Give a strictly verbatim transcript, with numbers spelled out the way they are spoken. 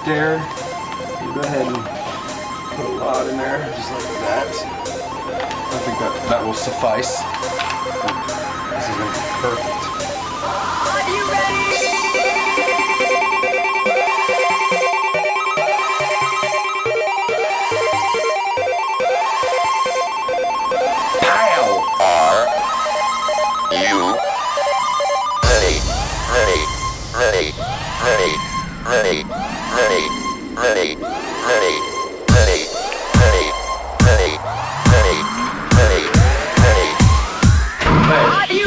right there. We'll go ahead and put a lot in there, just like that. I think that, that will suffice. This is going to be perfect. Are you ready? Pow! Are you ready? Ready? Ready? Ready? Ready? Ready? Ready? Ready? Ready? Ready? Ready? Ready? Ready? Ready? Are you